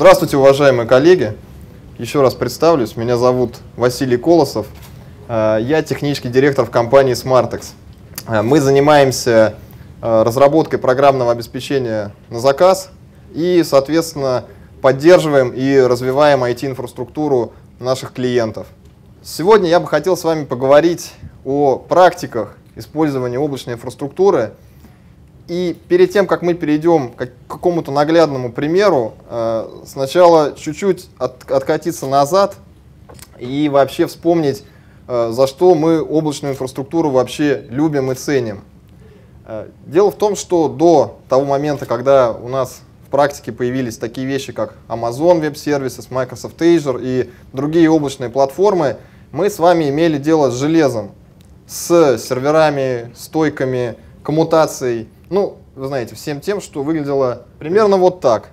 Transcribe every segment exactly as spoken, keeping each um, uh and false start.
Здравствуйте, уважаемые коллеги. Еще раз представлюсь. Меня зовут Василий Колосов. Я технический директор в компании Smartex. Мы занимаемся разработкой программного обеспечения на заказ и, соответственно, поддерживаем и развиваем ай ти-инфраструктуру наших клиентов. Сегодня я бы хотел с вами поговорить о практиках использования облачной инфраструктуры. И перед тем, как мы перейдем к какому-то наглядному примеру, сначала чуть-чуть от, откатиться назад и вообще вспомнить, за что мы облачную инфраструктуру вообще любим и ценим. Дело в том, что до того момента, когда у нас в практике появились такие вещи, как Amazon Web Services, Microsoft Azure и другие облачные платформы, мы с вами имели дело с железом, с серверами, стойками, коммутацией. Ну, вы знаете, всем тем, что выглядело примерно вот так.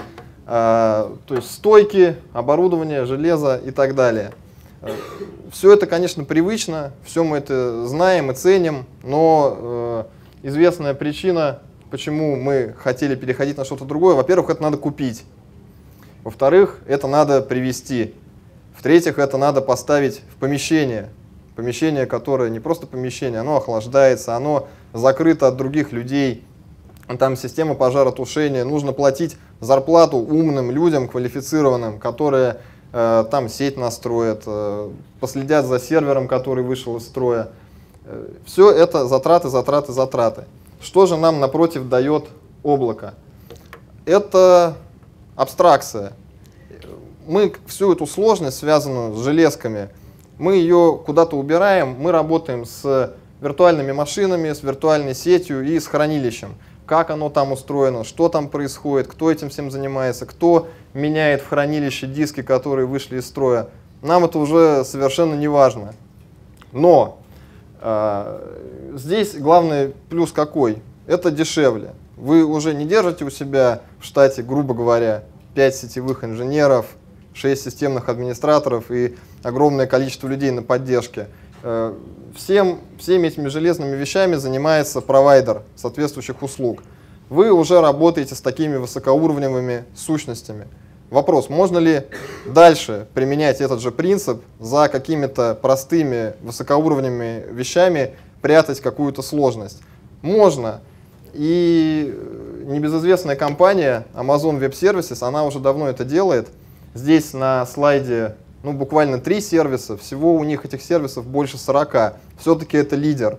А, то есть стойки, оборудование, железо и так далее. Все это, конечно, привычно, все мы это знаем и ценим, но э, известная причина, почему мы хотели переходить на что-то другое, во-первых, это надо купить. Во-вторых, это надо привезти. В-третьих, это надо поставить в помещение. Помещение, которое не просто помещение, оно охлаждается, оно закрыто от других людей, там система пожаротушения, нужно платить зарплату умным людям, квалифицированным, которые э, там сеть настроят, э, последят за сервером, который вышел из строя. Э, все это затраты, затраты, затраты. Что же нам напротив дает облако? Это абстракция. Мы всю эту сложность, связанную с железками, мы ее куда-то убираем, мы работаем с виртуальными машинами, с виртуальной сетью и с хранилищем. Как оно там устроено, что там происходит, кто этим всем занимается, кто меняет в хранилище диски, которые вышли из строя. Нам это уже совершенно не важно. Но э, здесь главный плюс какой? Это дешевле. Вы уже не держите у себя в штате, грубо говоря, пять сетевых инженеров, шесть системных администраторов и огромное количество людей на поддержке. Всем, всеми этими железными вещами занимается провайдер соответствующих услуг. Вы уже работаете с такими высокоуровневыми сущностями. Вопрос, можно ли дальше применять этот же принцип за какими-то простыми высокоуровневыми вещами, прятать какую-то сложность? Можно. И небезызвестная компания Amazon Web Services, она уже давно это делает. Здесь на слайде ну, буквально три сервиса, всего у них этих сервисов больше сорока. Все-таки это лидер.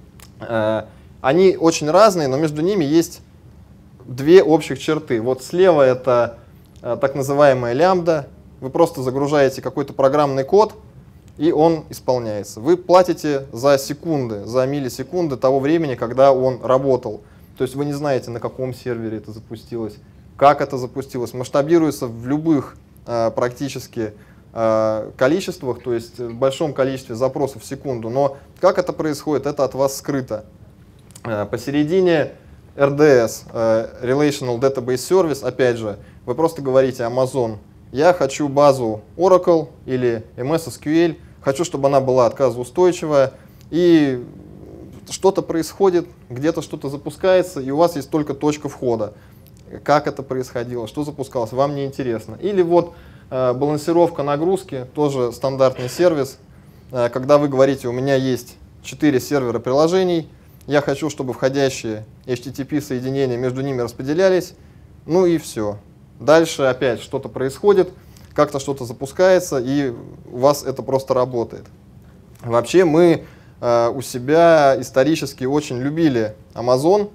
Они очень разные, но между ними есть две общих черты. Вот слева это так называемая лямбда. Вы просто загружаете какой-то программный код, и он исполняется. Вы платите за секунды, за миллисекунды того времени, когда он работал. То есть вы не знаете, на каком сервере это запустилось, как это запустилось. Масштабируется в любых практически количествах, то есть в большом количестве запросов в секунду, но как это происходит, это от вас скрыто. Посередине эр ди эс, Relational Database Service, опять же, вы просто говорите Amazon, я хочу базу Oracle или эм эс эс кью эль, хочу, чтобы она была отказоустойчивая, и что-то происходит, где-то что-то запускается, и у вас есть только точка входа. Как это происходило, что запускалось, вам не интересно. Или вот э, балансировка нагрузки, тоже стандартный сервис, э, когда вы говорите, у меня есть четыре сервера приложений, я хочу, чтобы входящие эйч ти ти пи соединения между ними распределялись, ну и все. Дальше опять что-то происходит, как-то что-то запускается, и у вас это просто работает. Вообще мы э, у себя исторически очень любили Amazon,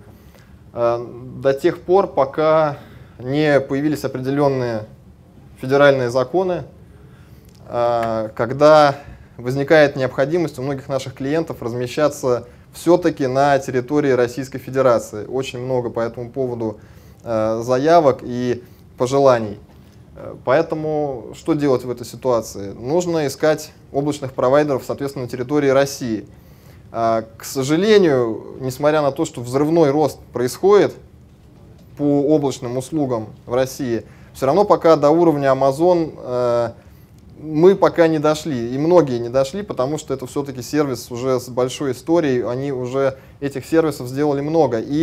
до тех пор, пока не появились определенные федеральные законы, когда возникает необходимость у многих наших клиентов размещаться все-таки на территории Российской Федерации. Очень много по этому поводу заявок и пожеланий. Поэтому что делать в этой ситуации? Нужно искать облачных провайдеров, соответственно, на территории России. К сожалению, несмотря на то, что взрывной рост происходит по облачным услугам в России, все равно пока до уровня Amazon э, мы пока не дошли, и многие не дошли, потому что это все-таки сервис уже с большой историей, они уже этих сервисов сделали много. И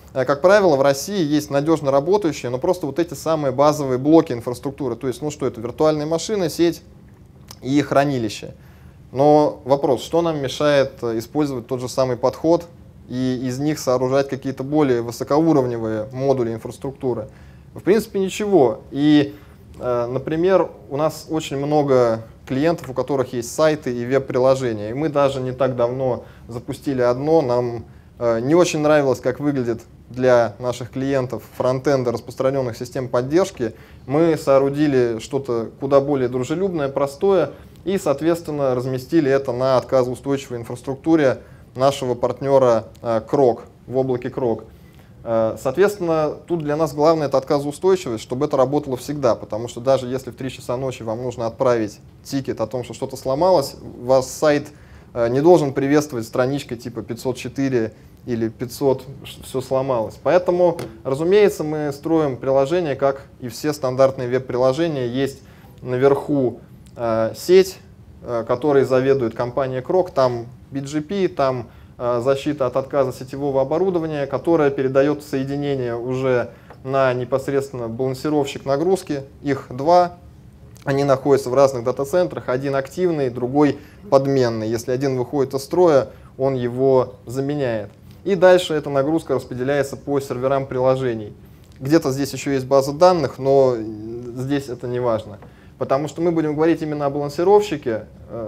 как правило, в России есть надежно работающие, но просто вот эти самые базовые блоки инфраструктуры. То есть, ну что это, виртуальные машины, сеть и хранилище. Но вопрос, что нам мешает использовать тот же самый подход и из них сооружать какие-то более высокоуровневые модули инфраструктуры? В принципе, ничего. И, например, у нас очень много клиентов, у которых есть сайты и веб-приложения. И мы даже не так давно запустили одно. Нам не очень нравилось, как выглядит для наших клиентов фронтенда распространенных систем поддержки. Мы соорудили что-то куда более дружелюбное, простое и, соответственно, разместили это на отказоустойчивой инфраструктуре нашего партнера Крок, в облаке Крок. Соответственно, тут для нас главное это отказоустойчивость, чтобы это работало всегда, потому что даже если в три часа ночи вам нужно отправить тикет о том, что что-то сломалось, у вас сайт не должен приветствовать страничкой типа пятьсот четыре или пятьсот, все сломалось. Поэтому, разумеется, мы строим приложение, как и все стандартные веб-приложения. Есть наверху э, сеть, э, которой заведует компания Крок, там би джи пи, там э, защита от отказа сетевого оборудования, которая передает соединение уже на непосредственно балансировщик нагрузки. Их два. Они находятся в разных дата-центрах, один активный, другой подменный. Если один выходит из строя, он его заменяет. И дальше эта нагрузка распределяется по серверам приложений. Где-то здесь еще есть база данных, но здесь это не важно. Потому что мы будем говорить именно о балансировщике.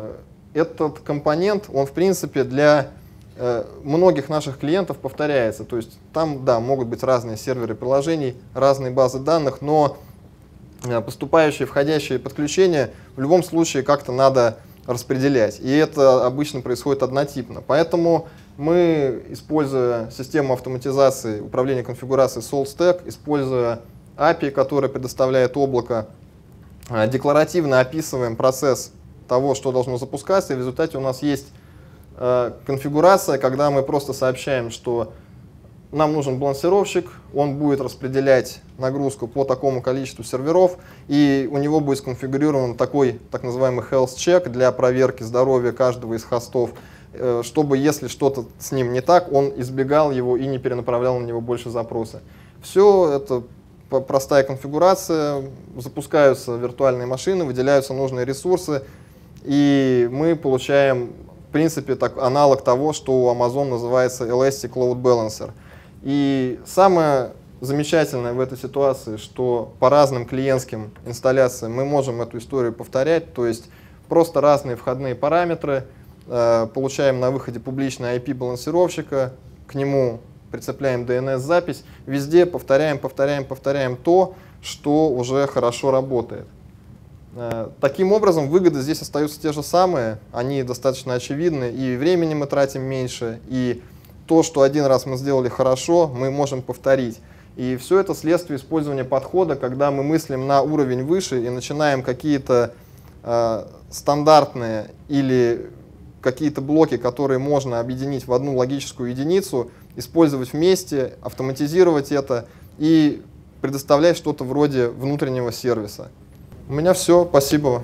Этот компонент, он в принципе для многих наших клиентов повторяется. То есть там, да, могут быть разные серверы приложений, разные базы данных, но поступающие, входящие подключения в любом случае как-то надо распределять. И это обычно происходит однотипно. Поэтому мы, используя систему автоматизации управления конфигурацией SaltStack, используя эй пи ай, которая предоставляет облако, декларативно описываем процесс того, что должно запускаться, и в результате у нас есть э, конфигурация, когда мы просто сообщаем, что нам нужен балансировщик, он будет распределять нагрузку по такому количеству серверов, и у него будет сконфигурирован такой так называемый health check для проверки здоровья каждого из хостов, чтобы, если что-то с ним не так, он избегал его и не перенаправлял на него больше запросы. Все это простая конфигурация, запускаются виртуальные машины, выделяются нужные ресурсы, и мы получаем, в принципе, так, аналог того, что у Amazon называется Elastic Load Balancer. И самое замечательное в этой ситуации, что по разным клиентским инсталляциям мы можем эту историю повторять, то есть просто разные входные параметры, получаем на выходе публичный ай пи балансировщика, к нему прицепляем ди эн эс-запись, везде повторяем, повторяем, повторяем то, что уже хорошо работает. Таким образом, выгоды здесь остаются те же самые, они достаточно очевидны, и времени мы тратим меньше, и то, что один раз мы сделали хорошо, мы можем повторить. И все это следствие использования подхода, когда мы мыслим на уровень выше и начинаем какие-то э, стандартные или какие-то блоки, которые можно объединить в одну логическую единицу, использовать вместе, автоматизировать это и предоставлять что-то вроде внутреннего сервиса. У меня все. Спасибо.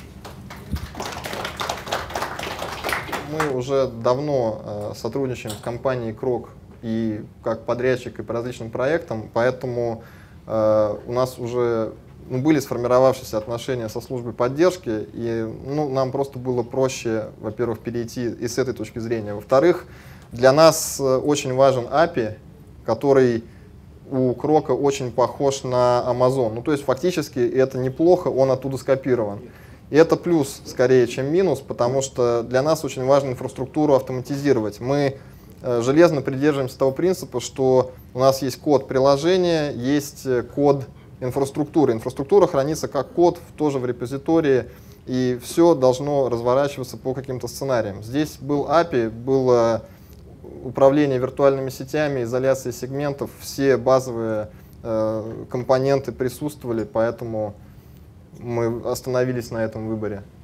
Мы уже давно э, сотрудничаем в компании Крок и как подрядчик и по различным проектам, поэтому э, у нас уже ну, были сформировавшиеся отношения со службой поддержки, и ну, нам просто было проще, во-первых, перейти и с этой точки зрения. Во-вторых, для нас очень важен эй пи ай, который у Крока очень похож на Amazon. Ну, то есть фактически это неплохо, он оттуда скопирован. И это плюс скорее, чем минус, потому что для нас очень важно инфраструктуру автоматизировать. Мы э, железно придерживаемся того принципа, что у нас есть код приложения, есть код инфраструктуры. Инфраструктура хранится как код, тоже в репозитории, и все должно разворачиваться по каким-то сценариям. Здесь был эй пи ай, было управление виртуальными сетями, изоляция сегментов, все базовые э, компоненты присутствовали, поэтому мы остановились на этом выборе.